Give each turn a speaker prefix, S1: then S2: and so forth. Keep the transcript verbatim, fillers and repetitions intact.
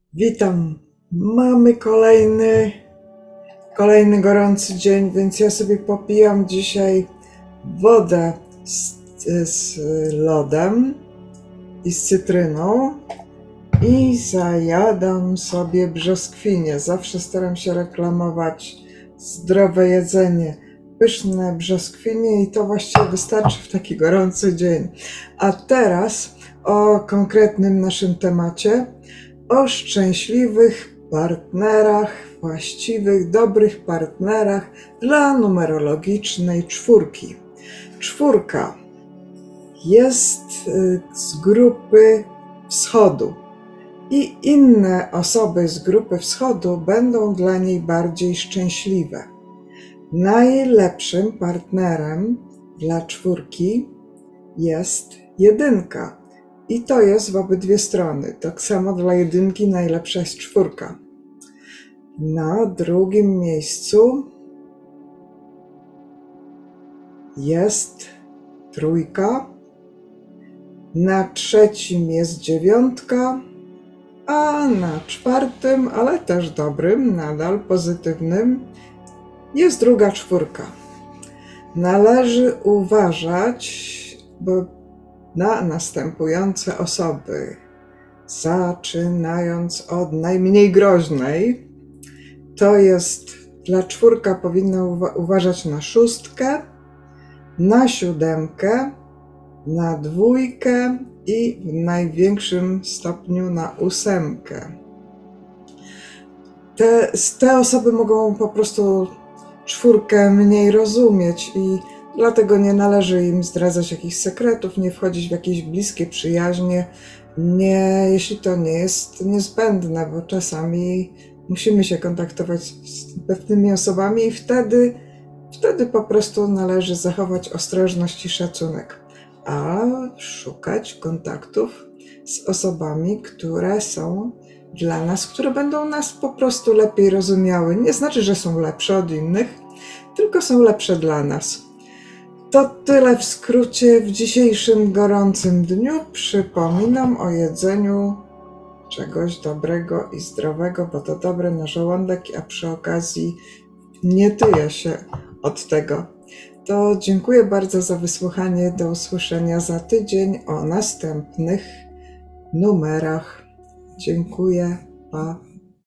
S1: Witam. Mamy kolejny, kolejny gorący dzień, więc ja sobie popijam dzisiaj wodę z, z lodem i z cytryną i zajadam sobie brzoskwinię. Zawsze staram się reklamować zdrowe jedzenie, pyszne brzoskwinie i to właściwie wystarczy w taki gorący dzień. A teraz o konkretnym naszym temacie. O szczęśliwych partnerach, właściwych, dobrych partnerach dla numerologicznej czwórki. Czwórka jest z grupy wschodu i inne osoby z grupy wschodu będą dla niej bardziej szczęśliwe. Najlepszym partnerem dla czwórki jest jedynka. I to jest w obydwie strony. Tak samo dla jedynki najlepsza jest czwórka. Na drugim miejscu jest trójka. Na trzecim jest dziewiątka. A na czwartym, ale też dobrym, nadal pozytywnym, jest druga czwórka. Należy uważać, bo na następujące osoby, zaczynając od najmniej groźnej. To jest dla czwórka powinna uwa uważać na szóstkę, na siódemkę, na dwójkę i w największym stopniu na ósemkę. Te, te osoby mogą po prostu czwórkę mniej rozumieć i dlatego nie należy im zdradzać jakichś sekretów, nie wchodzić w jakieś bliskie przyjaźnie, nie, jeśli to nie jest niezbędne, bo czasami musimy się kontaktować z pewnymi osobami i wtedy, wtedy po prostu należy zachować ostrożność i szacunek, a szukać kontaktów z osobami, które są dla nas, które będą nas po prostu lepiej rozumiały. Nie znaczy, że są lepsze od innych, tylko są lepsze dla nas. To tyle w skrócie w dzisiejszym gorącym dniu. Przypominam o jedzeniu czegoś dobrego i zdrowego, bo to dobre na żołądek, a przy okazji nie tyję się od tego. To dziękuję bardzo za wysłuchanie. Do usłyszenia za tydzień o następnych numerach. Dziękuję. Pa.